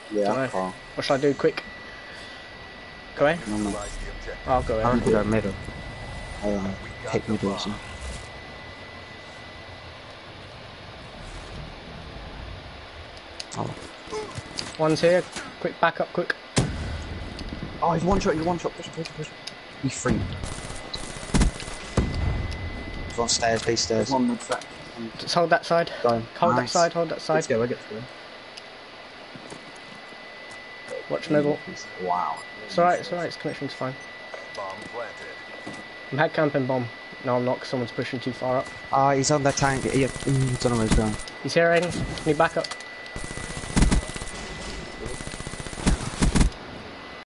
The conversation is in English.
Yeah, far. What should I do? Quick. Go away. No, no. I'll go I away. want to go middle. Take middle or something. Oh. One's here. Quick backup, quick. Oh, he's one shot, push. He's free. He's on stairs, B stairs. One mid set. Just hold that side. Going. Hold Nice. that side, hold that side. Let's go, I get through. Watch middle. Wow. It's alright, his connection's fine. I'm head camping bomb. No, I'm not, because someone's pushing too far up. Ah, he's on that tank. Yeah, don't know where he's going. He's here, Aiden. Need backup.